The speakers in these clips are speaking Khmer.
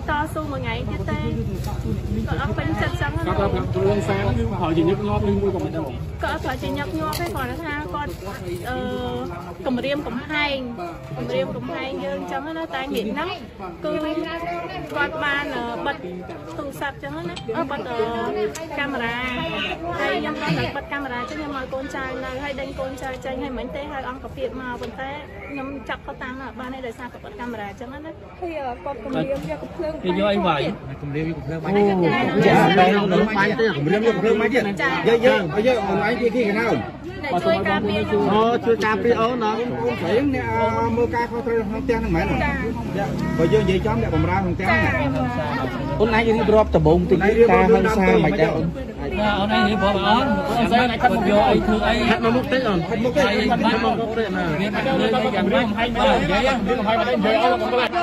to su một ngày chứ tê có bên chật trắng có lương sáng nhưng họ chỉ nhấp ngót nhưng mua còn đâu có phải chỉ nhấp ngót hay còn là ha con cầm riêng cầm hai dương trắng nó tai nghiện lắm cứ con ban bật tủ sập trắng nó bật camera hay nhâm con bật camera chứ nhâm mọi con trai hay đánh con trai tranh hay mấy té hay ăn cà phê mà bên té nhâm chặt có tăng là ban này để sao bật camera trắng nó thì con cầm riêng cho cục lương thì do anh vậy cầm riêng cục lương máy dạ đây nó máy tới cầm riêng cục lương máy chứ giờ máy kia khi nào chui cà phê chui cà phê nó phải mua ca không thôi không tiền thằng mày này bây giờ vậy chóm lại cầm ra không tiền này hôm nay đi drop tập bụng thì ca hơn xa mày đã hôm nay thì bỏ bỏ xe này không vô ai thương ai nó múc tới rồi múc tới nó múc tới nè nghe bạn lên đây gần với hai ba vậy á biết hai ba đây về áo còn lại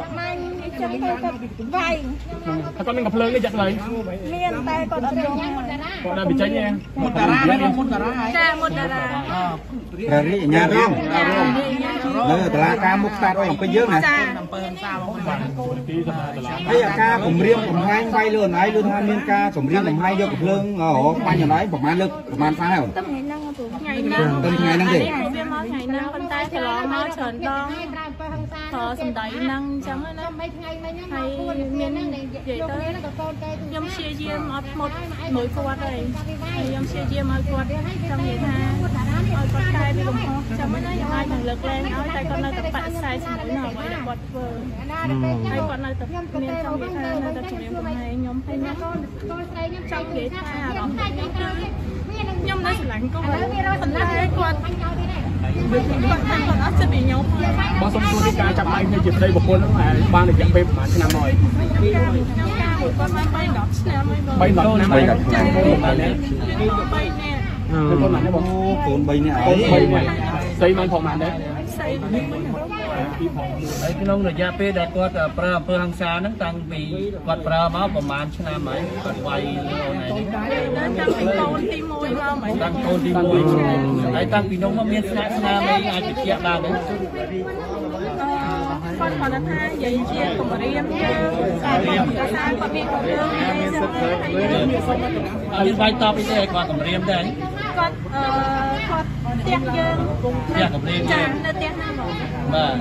vay con đang gặp lớn cái giật này miền tây còn còn đang bị cháy nha một đà ra rồi nhà riêng rồi là ca múc ta rồi cái dưới này bây giờ ca cùng riêng cùng hai vay luôn ấy luôn hai miền ca cùng riêng cùng hai vô cùng lương ở bao nhiêu đấy một man lực một man phá hồn ngày năng gì ngày năng con tay thì lo nó tròn to thở sầm đầy năng trắng nó hay miền vậy tới nhom chia diêm một nồi quạt này nhom chia diêm một quạt trong vậy ha con tay bị lủng trong mới nói hai thằng lực lên nói tay con nơi tập bạn sai xong mũi nào vậy là quạt vừa hay con nơi tập miền trong vậy ha nơi tập chủ điểm của này nhóm hay nó trong vậy ha nhom nó lạnh có vậy phần tay quạt còn nó sẽ bị nhau bao xong xuôi cái ca chậm lại như dịp đây một con là ban được chậm phim mà thế nào rồi con bay đọt bay đọt năm bay đọt con này nó con bay này xây mang phòng màn đấy đấy cái nông là gia phê đã có pra phơ hàng xa nó tăng vì quạt pra máu của màn cho nam ấy quạt quay này tăng tôn tim môi vào mấy tăng tôn tim môi đấy tăng vì nông mà miền nam ấy ai chịu chịu ra đấy con còn là tha vậy chia cùng riêng con biết như vai to bây giờ còn cầm riêng đấy con tiếc dương tiếc cầm riêng nó tiếc nam mà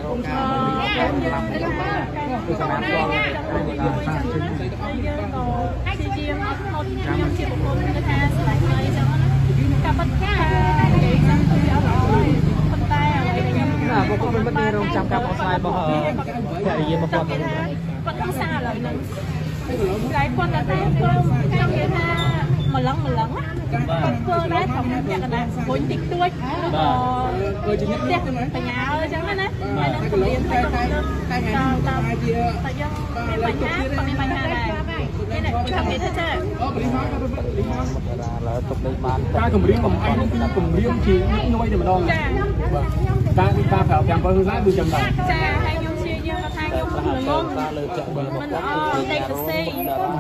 có con bất ngờ trong cam sai bao giờ chạy gì mà con không xa rồi cái con là tay không trong cái mà lắng con cơ đấy thằng nhà cái này bốn tịch đuôi tiếc tại nhà ơi chẳng đấy hay nó cầm điện hay tại dân cái bài hát còn cái bài hát này cái này thằng này thế chứ ca cùng riêng cùng anh cùng riêng chỉ nó bay được đâu ta phải làm bao nhiêu lá từ chậm lại hay nhung chia dương là thay nhung ngon mình đây là xe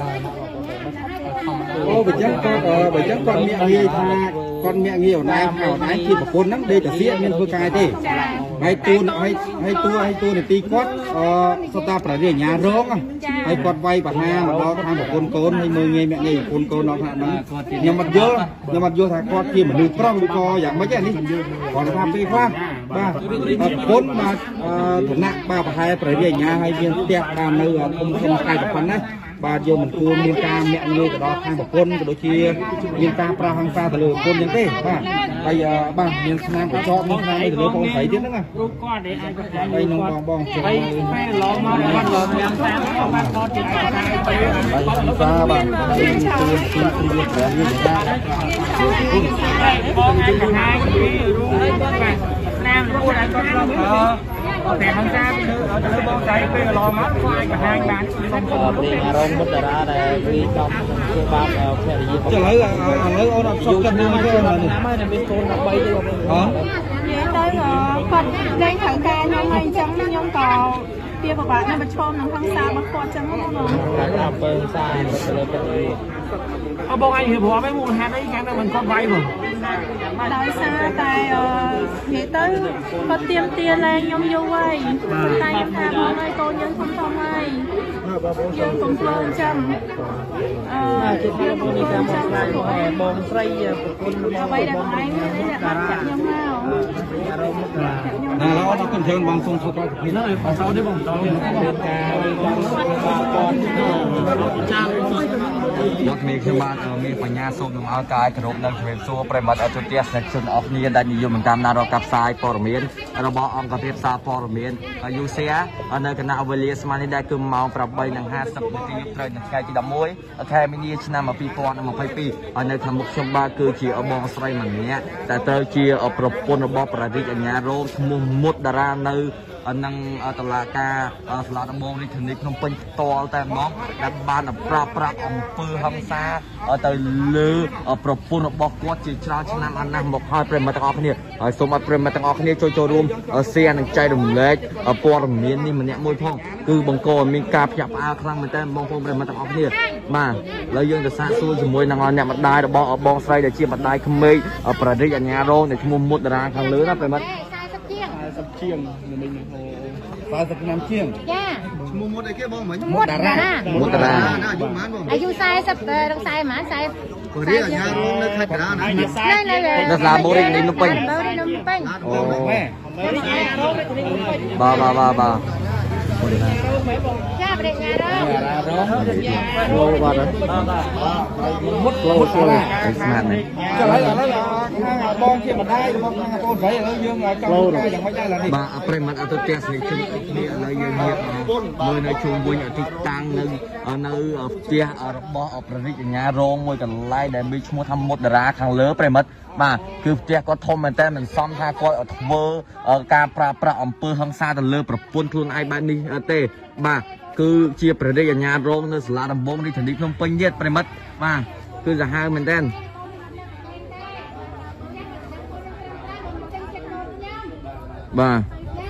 bởi chắc con mẹ nghi tha con mẹ nghi ở đây khi mà con nắng đây là phía nên vừa cài thế hay tu này ti quát sao ta phải về nhà rong hay con vay bạc ha mà lo tham một con hay mười nghe mẹ nghi con nó thà nó nhưng mà vô thà con kia mà được prong được co dạng mấy cái đi còn là tham phi khoa ba con mà thằng nặng ba và hai phải về nhà hay viên tiệc làm nơi không khai được phần đấy bà vô mình cua miền ca mẹ như cái đó hai một con cái đôi kia miền ca pra hàng xa từ lừa con như thế ba bây giờ ba miền nam của cho miền nam từ lừa con thấy tiếng đó nè đây nông bong đây ba ba nam mua lại con có thể hàng xa ở từ bông cháy về lò mát khoai cả hai bán rong mất ra đây đi trong cái ba cho lấy ô đập sốt cân như thế này bên con đập bay đi hả vậy tới con lên thằng ca nhóm anh chấm nhóm cò kia của bạn nên mà cho nó thằng xa mà con chấm nó không đập xa bông anh hiệp hòa với một hạt đấy khả năng mình con vay rồi đói xa tại nghĩ tới có tiêm tia lên nhóm vô quay tay nhóm tham ơi cô nhân không ai យើងកំពុងចាំជាថាបងនេះតាមស្លាយបងស្រីប្រពន្ធរបស់បងតារាខ្ញុំមកអារម្មណ៍តារាណាល្អដល់គុណច្រើនបងសូមសុខភាពនេះបងសោនេះបងតមានការចាស់លោកនេះខ្ញុំបានមានបញ្ញាសូមនឹងឲ្យកាយគោរពនិងជំរាបសួរប្រិមត្តអទស្សនិកជនអស់គ្នាដែលនិយមតាមដានរកកាប់ផ្សាយព័ត៌មានរបស់អង្គភាពសារព័ត៌មានយូសៀនៅគណៈវេលាស្មើនេះដែរគឺម៉ោង 8:50 នាទីត្រូវនៅថ្ងៃទី 11 ខែមីនាឆ្នាំ 2022 ហើយនៅខាងមុខខ្ញុំបាទគឺជាបងស្រីម្នាក់ដែលត្រូវជាប្រពន្ធរបស់ប្រតិអាជ្ញារងឈ្មោះមុតតារានៅនឹងតឡាការស្លាដំបងរាជធានីភ្នំពេញផ្ទាល់តែម្ដងដែលបានប្រាស្រ័យអំពើហិង្សាទៅលើប្រពន្ធរបស់គាត់ជាច្រើនឆ្នាំអស់ណាស់មកហើយប្រិមត្តទាំងអស់គ្នាហើយសូមឲ្យប្រិមត្តទាំងអស់គ្នាចូលរួមshareនិងចែករំលែកព័ត៌មាននេះម្នាក់មួយផងគឺបង្កឲ្យមានការភ្ញាក់ផ្អើលខ្លាំងមែនទែនបងប្អូនប្រិមត្តទាំងអស់គ្នាបាទឥឡូវយើងទៅសាកសួរជាមួយនឹងអ្នកម្ដាយរបស់បងស្រីដែលជាម្ដាយក្មេកប្រតិអាជ្ញារងដែលឈ្មោះមុតតារាខាងលើណាប្រិមត្ត 40ជាងមិញ 40ឆ្នាំជាងចាឈ្មោះមុតអីគេបងមិញមុតតារាមុតតារាអាយុប៉ុន្មានបងអាយុ40ដល់40ហ្មង40 ក៏រៀនអាជ្ញារងនៅខេត្តតារាណានៅសាលាបូរីនេះនំពេញអូបាទចាប្រញ្ញារងបាទមុតលោស្លាស្មាតនេះឥឡូវបងជាម្ដាយរបស់កូនស្រីឥឡូវយើងចង់ការយ៉ាងម៉េចដែរឡានេះបាទប្រិមត្តអត់ទៅផ្ទះស្រីជនគ្នាឥឡូវយើងងាកមើលនៅជុំវិញទីតាំងនៅផ្ទះរបស់ប្រតិអាជ្ញារងមួយកន្លែងដែលមានឈ្មោះថាមុតតារាខាងលើប្រិមត្តបាទគឺផ្ទះគាត់ធំមែនតើមិនសមថាគាត់ធ្វើការប្រើប្រាស់អំពើហិង្សាទៅលើប្រពន្ធខ្លួនឯងបែបនេះទេបាទគឺជាប្រតិអាជ្ញារងនៅសាលាដំបងរាជធានីភ្នំពេញទៀតប្រិមត្តបាទគឺសាហាវមែនតើបាទ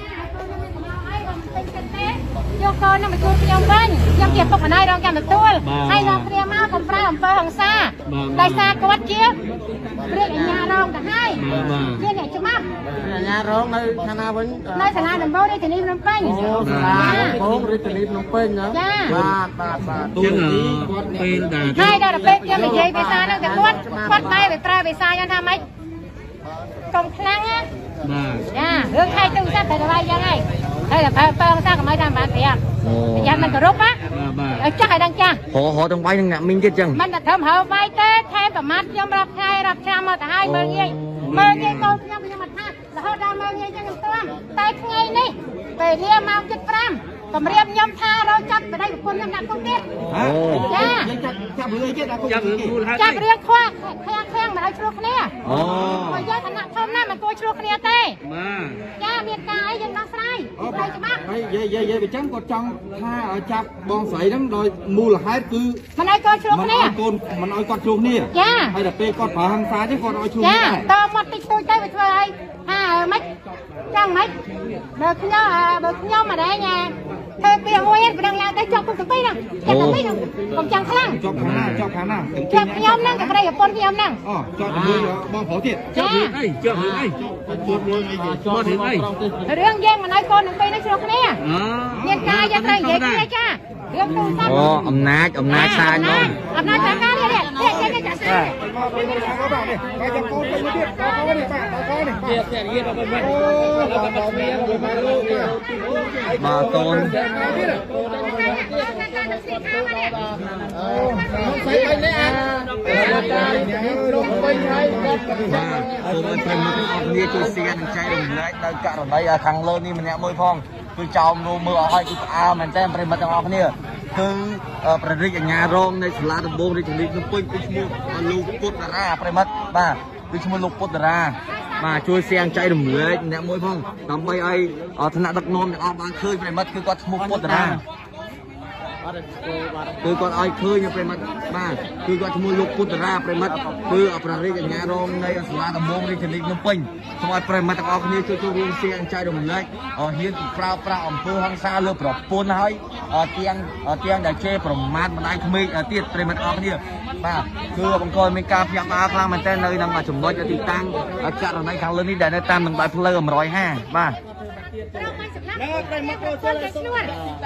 យកកូននឹងមកជួបខ្ញុំវិញខ្ញុំជាពុកម្ដាយរងចាំទទួលហើយនាំគ្នាមកកុំប្រើអំពើហិង្សាដោយសារគាត់ជាព្រះអាជ្ញារងទៅហើយជាអ្នកច្បាប់អាជ្ញារងនៅខាងណាវិញនៅសាលាដំបងរាជធានីភ្នំពេញសាលាដំបងរាជធានីភ្នំពេញណាចាបាទចឹងគាត់ពេលដែលហើយដល់ពេលខ្ញុំនិយាយភាសាហ្នឹងតែគាត់បែរទៅប្រើភាសាយ៉ាងថាម៉េចកុំខ្លាំងណាបាទចារឿងខែទូរស័ព្ទតែទៅវាយយ៉ាងហើយហើយតែប្រើភាសាកុំឲ្យតាមបានប្រាប់យ៉ាមិនគោរពណាបាទចាស់ឲ្យដឹងចាស់ហោទាំងវាយនឹងអ្នកមីងទៀតចឹងមិនតែត្រឹមហើវាយទេថែមប្រមាថខ្ញុំរាប់ថ្ងៃរាប់ឆ្នាំមកទៅហើយមើលងាយកូនខ្ញុំមិនថារហូតដល់មើលងាយចឹងខ្ញុំស្ទាំតែថ្ងៃនេះពេលលាមកជិត5កម្រាបខ្ញុំថារកចាប់ប្តីប្រពន្ធខ្ញុំដាក់គុកទៀតចាចាប់រឿងអីទៀតដាក់គុកចាប់រឿងខ្វះខាំងមិនឲ្យឆ្លោះគ្នាបើយើងឋានៈធំណាស់មិនគួរឆ្លោះគ្នាទេបាទចាមានការអីយើងដោះស្រាយហើយច្បាប់ហើយយាយអញ្ចឹងគាត់ចង់ថាឲ្យចាប់បងស្រីហ្នឹងដោយមូលហេតុគឺមិនឲ្យកូនឆ្លោះគ្នាមិនឲ្យគាត់ឆ្លោះគ្នាចាហើយដល់ពេលគាត់ប្រើហិង្សាទេគាត់ឲ្យឆ្លោះគ្នាចាតមកតិចតួចទៅវាធ្វើឲ្យថាម៉េចចឹងម៉េចបើខ្ញុំម្ដាយញ៉ាធ្វើពីមួយហ្នឹងប្រឹងឡើងទៅជាប់ពុកទៅហ្នឹងចាំទៅហ្នឹងកុំចាំខ្លាំងជាប់ខាងណាជាប់ខ្ញុំហ្នឹងតែប្តីប្រពន្ធខ្ញុំហ្នឹងជាប់ជាមួយបងប្រុសទៀតជាប់រឿងអីជាប់រឿងអីរឿងយើងមិនឲ្យកូននឹងពេលនេះឆ្លោះគ្នាមានការយើងត្រូវនិយាយគ្នាចារឿងទូរស័ព្ទអំណាចសាយមកអំណាចសាយការនេះចាចាសាយហើយចាំកូនទៅទៀតកូននេះបាទកូននេះទៀតរៀនទៅវិញបាទកូនស្អីបែបនេះអាលោកវិញហើយបាទសូមឲ្យប្រិមត្តទាំងអស់គ្នាជួយ share និងចែករំលែកនៅករណីខាងលើនេះម្នាក់មួយផងគឺចោមនោះមើលឲ្យគឺផ្អើលមែនតើប្រិមត្តទាំងអស់គ្នាគឺប្រតិអាជ្ញារងនៃសាលាដំបងរាជធានីភ្នំពេញគឺឈ្មោះលោកពុទ្ធតារាប្រិមត្តបាទគឺឈ្មោះលោកពុទ្ធតារាបាទជួយ share ចែករំលែកម្នាក់មួយផងដើម្បីឲ្យឋានៈដឹកនាំទាំងអស់បានឃើញប្រិមត្តគឺគាត់ឈ្មោះពុទ្ធតារាគឺគាត់ឲ្យឃើញប្រិមត្តបាទគឺគាត់ឈ្មោះលោកពុទ្ធតារាប្រិមត្តគឺប្រតិអាជ្ញារងនៃសាលាដំបងរាជធានីភ្នំពេញសូមឲ្យប្រិមត្តទាំងអស់គ្នាជួយរួម share ចែករំលែកហ៊ានប្រើប្រាស់អំពើហិង្សាលើប្រពន្ធហើយទាំងដែលជេរប្រមាថម្ដាយក្មេកទៀតប្រិមត្តទាំងអស់គ្នាបាទគឺបង្កឲ្យមានការភ្ញាក់ផ្អើលខ្លាំងមែនទែននៅក្នុងចំណុចទីតាំងករណីខាងលើនេះដែលនៅតាមនឹងផ្លូវ150បាទเราไม่สำลักเราไม่ตัวคนจะช่วย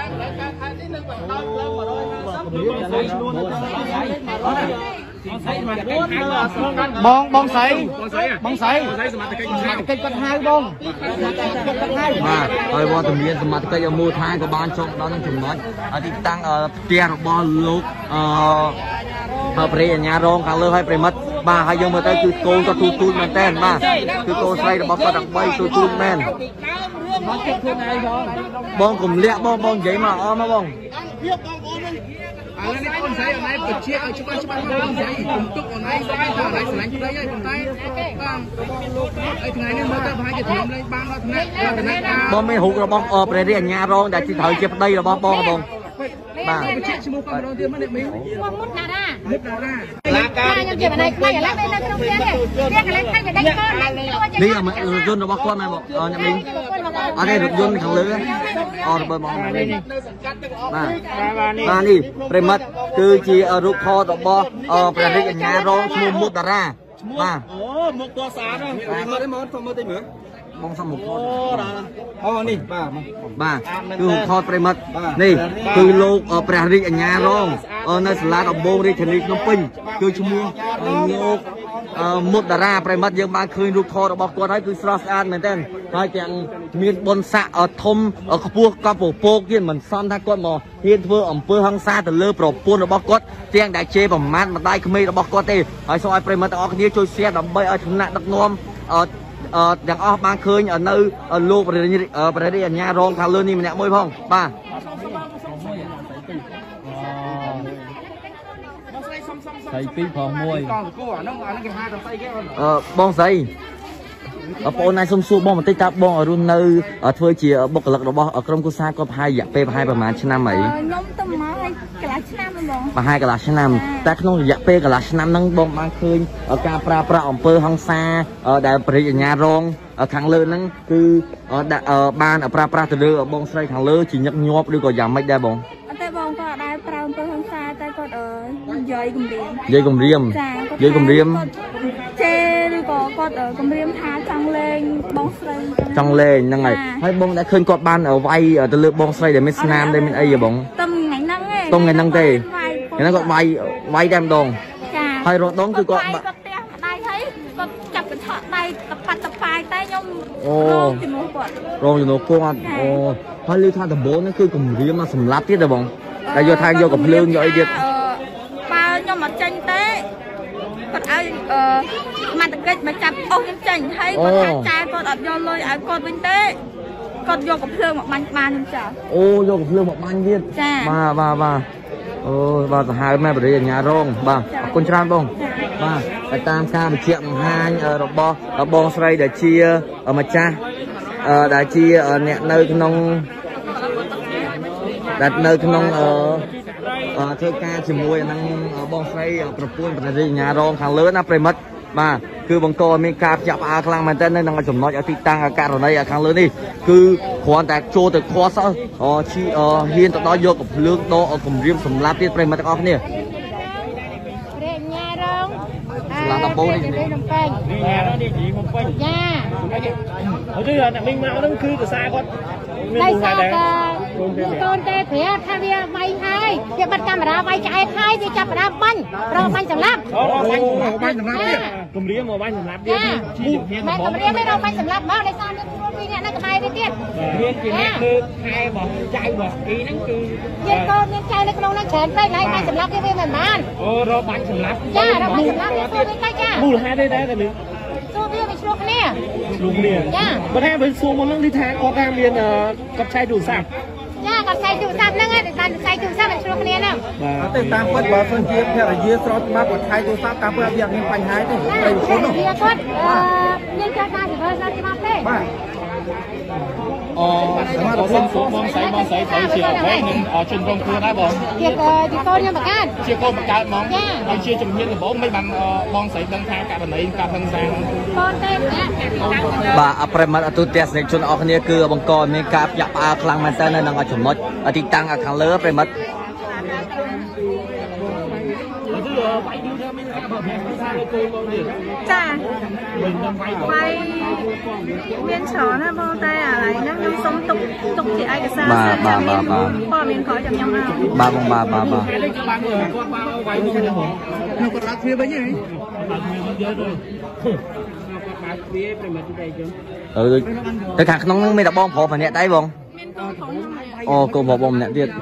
บองใสสมัติកិច្ចគាត់ហៅបងបាទហើយវត្តមានសមាជិកយកមូលដ្ឋានក៏បានចុះដល់នឹងចំណុចទីតាំងផ្ទះរបស់លោកព្រះអញ្ញារងខាងលើឲ្យប្រិមិត្តបាទហើយយើងមើលទៅគឺកូនក៏ទូចមែនតើបាទគឺកូនស្រីរបស់គាត់13ទូចមែនបងកុំលាក់បងនិយាយមកអមមកបងឥឡូវនេះកូនស្រីអនឡាញបញ្ជាឲ្យច្បាស់មកបងស្រីគុំទុកអនឡាញស្រីទៅអនឡាញស្រឡាញ់ស្រីហើយប៉ុន្តែបាទហើយថ្ងៃនេះមើលទៅប្រហែលជាធំលេងបានដល់ថ្នាក់បងមានរូបរបស់ព្រះរាជអាជ្ញារងដែលទីត្រូវជាប្តីរបស់បងបាទបញ្ជាឈ្មោះបងម្ដងទៀតមកអ្នកមីងមុតណារ៉ាឡាការខ្ញុំជាបណ្ដៃខ្លាចឥឡូវនៅក្នុងផ្ទះនេះកន្លែងខ្លាចតែដេញកូននេះរថយន្តរបស់គាត់មែនបងអ្នកមីងអត់ទេរថយន្តខាងលើរបស់បងបាទនេះប្រិមិត្តគឺជារូបថតរបស់ព្រះរាជអាជ្ញារងឈ្មោះមុតតារាបាទអូមុខតស្អាតហ្នឹងមើលមើលសុំមើលតិចមើលបងសុំមុខថតអូនេះបាទគឺថតប្រិមិត្តនេះគឺលោកព្រះរាជអាជ្ញារងនៅសាលាដំបងរាជធានីភ្នំពេញគឺឈ្មោះលោកមុតតារាប្រិមិត្តយើងបានឃើញរូបថតរបស់គាត់ហើយគឺស្រស់ស្អាតមែនទែនហើយទាំងមានបុណ្យស័ក្តិធំខ្ពស់កប់ពពកទៀតមិនសមថាគាត់មកហ៊ានធ្វើអំពើហិង្សាទៅលើប្រពន្ធរបស់គាត់ទាំងដែលជេរប្រមាថម្ដាយក្មេងរបស់គាត់ទេហើយសូមឲ្យប្រិមិត្តទាំងអស់គ្នាជួយ share ដើម្បីឲ្យឋានៈដឹកនាំទាំងអស់បានឃើញនៅលោកព្រះរាជអាជ្ញារងខាងលើនេះម្នាក់មួយផងបាទស្រីពីរផងមួយបងស្រីបងអូនឯងសុំសួរបងបន្តិចតើបងរុននៅធ្វើជាបុគ្គលិករបស់ក្រុមគូសាគាត់ប្រហែលរយៈពេលប្រហែលប្រហែលឆ្នាំអីខ្ញុំទៅមកហើយកន្លះឆ្នាំបងប្រហែលកន្លះឆ្នាំតែក្នុងរយៈពេលកន្លះឆ្នាំហ្នឹងបងបានឃើញការប្រើប្រាស់អំពើហិង្សាដែលព្រះរាជអាជ្ញារងខាងលើហ្នឹងគឺបានប្រើប្រាស់ទៅលើបងស្រីខាងលើជាញឹកញាប់ឬក៏យ៉ាងម៉េចដែរបងអត់ទេបងក៏ដែរប្រើអំពើហិង្សាតែគាត់យាយគម្រាមចេឬក៏គាត់គម្រាមថាចង់លេងបងស្រីចង់លេងហ្នឹងហើយបងដែលឃើញគាត់បានវាយទៅលើបងស្រីដែលមានស្នាមដែលមានអីហ៎បងទំថ្ងៃហ្នឹងទេថ្ងៃហ្នឹងគាត់វាយតែម្ដងចាហើយរដងគឺគាត់គាត់ផ្ទះដៃហើយគាត់ចាប់កញ្ឆក់ដៃតប៉ាយតែខ្ញុំរងជំនួសគាត់អូហើយលើថាដំបូងហ្នឹងគឺគម្រាមមកសម្លាប់ទៀតទេបងតែយកថាយកកំភ្លើងយកអីទៀតបើខ្ញុំអត់ចាញ់ទេគាត់ឲ្យមកតកិច្ចមកចាប់អស់ខ្ញុំចាញ់ហើយគាត់ថាចាយគាត់អត់យកលុយឲ្យគាត់វិញទេគាត់យកកំភ្លើងមកបាញ់បានខ្ញុំចាអូយកកំភ្លើងមកបាញ់ទៀតចាបាទអូបាទសាហាវមែនព្រះរាជអាជ្ញារងបាទអរគុណច្រើនបងបាទតាមការបញ្ជាក់បង្ហាញរបស់បងស្រីដែលជាម្ចាស់ដែលជាអ្នកនៅក្នុងធ្វើការជាមួយនឹងបងស្រីប្រពន្ធព្រះរាជអាជ្ញារងខាងលើណាប្រិមិត្តបាទគឺបង្កឲ្យមានការផ្ចាក់ផ្អើលខ្លាំងមែនទែននៅក្នុងចំណុចទីតាំងករណីខាងលើនេះគឺគ្រាន់តែចូលទៅខွာសហ៊ានទៅដល់យកកំភ្លើងដកគម្រាមសម្លាប់ទៀតប្រិមិត្តទាំងអស់គ្នាព្រះអញ្ញារងសាលាដំបូងនេះភ្នំពេញយ៉ាហើយគឺអ្នកមីងមកហ្នឹងគឺភាសាគាត់មានន័យថាកូនទេប្រាប់ថាវាវាយហើយវាបិទកាមេរ៉ាវាយឆ្អែតហើយវាចាប់ផ្ដើមបាញ់រកបាញ់សម្លាប់បាញ់សម្លាប់ទៀតគម្រាមមកបាញ់សម្លាប់ទៀតជីជំហានដំបូងគម្រាមមិនរកបាញ់សម្លាប់មកដោយសារមានគ្រូពីរអ្នកនៅក្បែរនេះទៀតមានជាអ្នកលើខែរបស់ចៅរបស់អីហ្នឹងគឺមានកូនមានចៅនៅក្នុងហ្នឹងច្រើនពេកហើយបាញ់សម្លាប់វាមិនបានអូរកបាញ់សម្លាប់ចារកបាញ់សម្លាប់វាធ្វើវិញទៅចាមូលហេតុទេដែរតែនេះសួរវាឆ្លោះគ្នាចាបើថាវិញសួរមកហ្នឹងនេះថាគាត់ថាមានគាត់ឆែកទូរស័ព្ទចាគាត់ឆែកទូរស័ព្ទហ្នឹងតែឆែកទូរស័ព្ទឆ្លោះគ្នាហ្នឹងតែតាមពិតបើសិនជាភរិយាស្របច្បាប់គាត់ឆែកទូរស័ព្ទតាមពិតវាអត់មានបញ្ហាទេប្រៃគុណហ្នឹងគាត់និយាយចាស់ថាស្របច្បាប់ទេបាទសុំសួរបងស្រីត្រូវជាអ្វីនឹងជនរងគ្រោះដែរបងជាកូនខ្ញុំបង្កើតជាកូនបង្កើតហ្មងហើយជាជំនាញដំបូងមិនបានបងស្រីដឹងថាករណីការហិង្សាកូនទេបាទប្រិមត្តអតុទស្សនិកជនអស់គ្នាគឺបង្កឲ្យមានការផ្ចាក់ផ្អើលខ្លាំងមែនទែននៅក្នុងចំណុចទីតាំងខាងលើប្រិមត្តจ้าไปเมียนฉอนะบอแต่อะไรนั่งน้ำส้มตุกที่ไอ้กระซ่าพ่อเมียนขอจับยำเอาบาแต่ขาขนมไม่ดับบองพอผ่านเนี่ยได้บองอ๋อกูบอกบองเนี่ยเดียด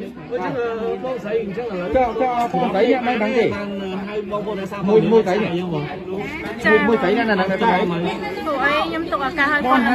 choผมđấy mấy thằng gì mua cái gì mua cái này là cái tụi ấy nhắm tụi cả hai con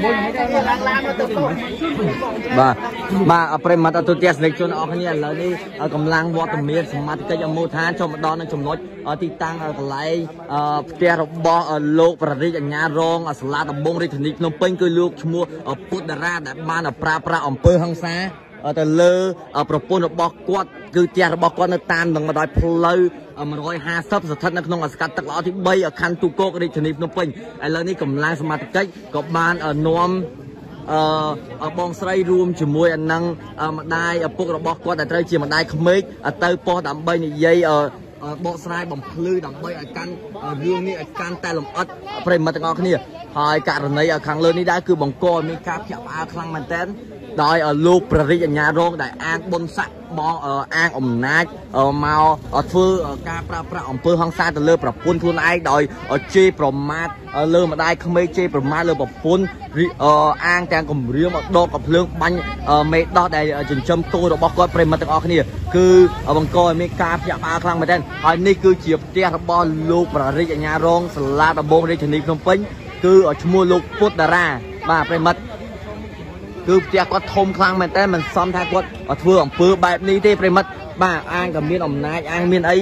bàประมาทตัวเตี้ยสเล็กจนออกเนี่ยแล้วนี่กำลังวอตเมียสมัติก็จะมูทานชมดอนชมน้อยที่ตั้งอะไรเตี้ยรบโลกประดิษฐ์งานรองสลาตบงริทนิกนมเป็นคือลูกชัวพุทธราชแต่บ้านปราอำเภอหังซาแต่เลอประปุ่นบอกกวดคือเตี้ยบอกกวดในตามหนึ่งมาได้พลอย150 สถานในขนมสกัดตะลอที่ใบคันตุโกริทนิกนมเป็นไอ้เรื่องนี้กำลังสมัติก็บ้านนวมบองไซรวมจมูกอันนั่งมาได้พวกเราบอกว่าแต่เธอเชียมาได้ขมิกเตยปอดำใบนี่ยัยบอกไซบ่มพลื้ดำใบกันเรื่องนี้การแต่ลมอัดเปรมมาตั้งออกนี่หายการในครั้งเลยนี่ได้คือบองโกมีกาบจับอาครั้งมันเต้นได้ลูกประดิษฐ์งานโรงได้อ้างบนสักบองอ้างอมนาเมาฟื้นการประอมเพื่อห้องซาแต่เลือประปุ่นทุนไอ้โดยเจี๊ยประมาทเลือมาได้ขมิกเจี๊ยประมาทเลือประปุ่นอ้างแตงกลมเรียมดอกกับเรื่องบันเมดดอกได้จนจมตัวเราบอกว่าเปรมมาตั้งออกนี่คือบางกอยมีกาบจับอาครั้งมันเต้นอันนี้คือเจี๊ยบเตี้ยบอลลูกประดิษฐ์งานโรงสลาดบงได้ชนิดนมปิ้งคือชั่วโมงลูกพุทธรามาเปรมคือเจ้าก็ทมคลังมันแต่มันซ้ำท่าก็เถื่อนปื้อแบบนี้ที่ประมัดบ้าอ้างกับเมียนอมนายอ้างเมียนấy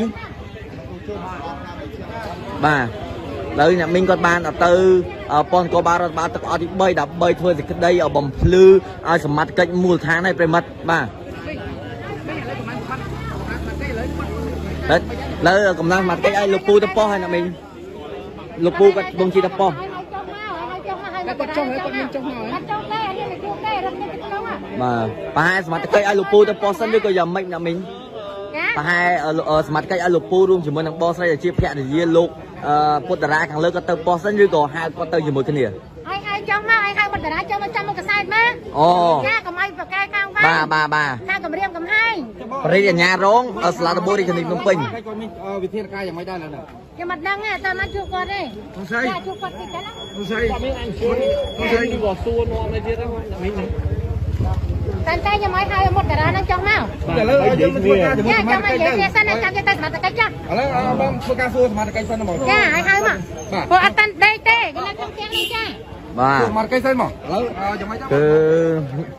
บ้าเลยเนี่ยมิงก็บ้านเตอปอนก็บ้านบ้านตะกอที่ใบดับใบถ้วยสิได้บ่มพลื้อเอาสมัติกันมูลทางในประมัดบ้าแล้วกำลังมัดไอ้ลูกปูตะปอให้นะมิงลูกปูกับดงชีตะปอmà hai smart cây alupu cho posen đi coi giờ mấy nhà mình hai smart cây alupu luôn chỉ mới thằng posen là chia phe để chia lục bột ra càng lớn có tờ posen đi còn hai có tờ gì một cái nè ai trong má ai bột ra trong nó trong một cái sai má nha cầm ai và cây cao ba hai cầm riêng cầm hai đây là nhà rong ở Slatabo đi thành Phnom Penh vị thiên caอย่างไม่ได้แล้วนะ cái mặt đăng à ta nói chụp con đi chụp con thì cái lắm không sai đi bỏ xua nó này kia đó mình tan tay cho mấy hai một cái đó nó trong nào nha trong này dễ dễ xanh này trong cái tay mặt cái chắc bang suka suka mặt cái xanh mà nha hai mà bộ tan đây tê cái này trong kia đi cha mặt cái xanh mà cứ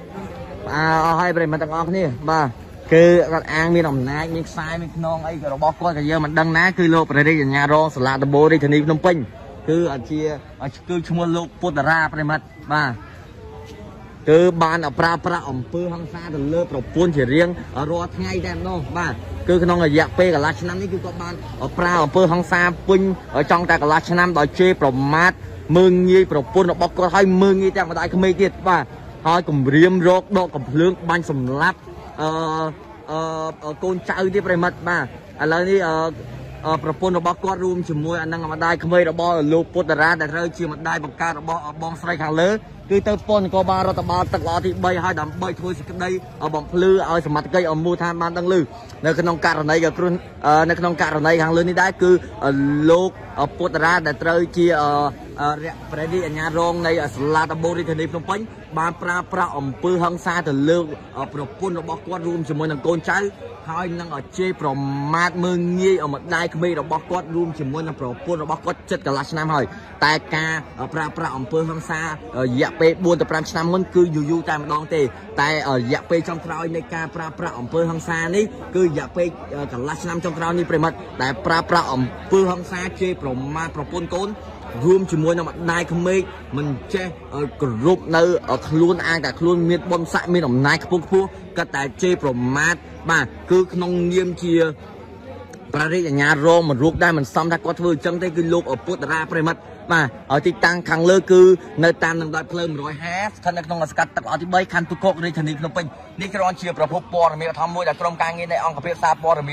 hai bên mình đang ngọc nè baคืออ้างมีหน่อน้ามีทรายมีนองไอ้เราบอกก็เยอะมันดังนะคือโลกประเทศอย่างโรสลาตโบได้ชนิดนมปิ้งคืออาเชียคือชั่วโมงโลกพุทธราประมาทบ้าคือบ้านปลาอมเปื้อห้องซาแต่เลิกปรบปูนเฉลียงรอไงแดมน้องบ้าคือน้องอยากเปกับราชน้ำนี่คือก็บ้านปลาอมเปื้อห้องซาปิ้งจ้องแต่กับราชน้ำโดยเชี่ยประมาทมึงยี่ปรบปูนเราบอกก็ให้มึงยี่แต่มาได้ก็ไม่ติดบ้าให้กลุ่มเรียมโรคดอกกับเรื่องบ้านสำลับโกนเจ้าที่ประมาทมาอะไรนี่ประปุ่นเราบอกก็รวมจมูกอันนั้นมาได้ขโมยเราบอกลูกพุทธราแต่เราเชื่อมันได้บังการเราบอกบองใส่ขังเลยคือเติมปนก็บาเราตบาตะลอที่ใบให้ดำใบถ้วยสิกันได้บ่มพลือเอาสมัติก็เอามูทานบ้านตั้งลือในขนมการในกับครุ่นในขนมการในขังเลยนี่ได้คือลูกพุทธราแต่เราเชื่อประเดี๋ยวงานรองในสลาตโบริธนีพนมเปญบ้านปลาอมปื้อหังซาแต่เลือกประปุ่นเราบอกก็รวมจมูกนังโกนเจ้าให้นั่งเชี่ยประมาทมึงยี่เอามาได้ขมิ้นเราบอกก็รวมจมูกนังประปุ่นเราบอกก็จัดกับลักษณะหอยแต่การปลาอมปื้อหังซาอยากไปบุญแต่ปลาชนะมันคืออยู่แต่มันดองเตะแต่อยากไปจอมคราวในการปลาอมปื้อหังซานี่คืออยากไปกับลักษณะจอมคราวนี่ประมาทแต่ปลาอมปื้อหังซาเชี่ยประมาทประปุ่นโกนรวมจมูกนังได้ขมิ้นมันเช่กรุบในคลุนอ่างแต่คลุนมีบนสายมีหน่อไม้ขบุกผู้ก็แต่เชี่ยประมาทมาคือขนมเยี่ยมเชียประเดี๋ยวงานรองมันรุกได้มันซ้ำถ้าก็ถือจังได้คือลูกพุทธราประมาทมาที่ตั้งขังเลือคือในตามน้ำได้เพลิง150คันในขนมสกัดตักเอาที่ใบคันตุกโกในชนิดนมเป็นนี่คือรอนเชียร์ประพบปอร์เมียทำมวยแต่กรมการเงินในองค์กรเพียรซาปอร์เมียน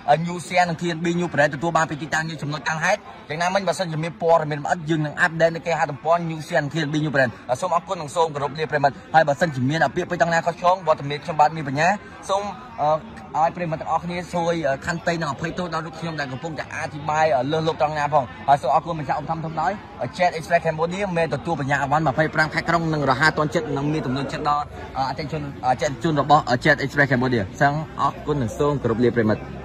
new share នឹង TNB new brand ទទួលបានពីទីតាំងចំណុចកាន់ហេតុយ៉ាងណាមិញបើសិនជាមានព័ត៌មានអត់យើងនឹង update នៅគេហទំព័រ new share នឹង TNB new brand សូមអរគុណនិងសូមគោរពលាប្រិមត្តហើយបើសិនជាមានពាក្យពេចន៍ទាំងណាខុសឆ្គងវត្តមានខ្ញុំបាទមានបញ្ញាសូមឲ្យប្រិមត្តទាំងអស់គ្នាជួយខន្តីនិងអភ័យទោសដល់លោកខ្ញុំដែលកំពុងតែអធិប្បាយលើសលោកត្រង់ណាផងហើយសូមអរគុណម្ចាស់ឧបត្ថម្ភធំដោយ Jet Express Cambodia មានទទួលបញ្ញាអវ៉ាន់25ខែក្រុងនិងរហ័សទាន់ចិត្តនិងមានទំនុកចិត្តដល់អតិថិជនរបស់ Jet Express Cambodia សូមអរគុណនិងសូមគោរពលាប្រិមត្ត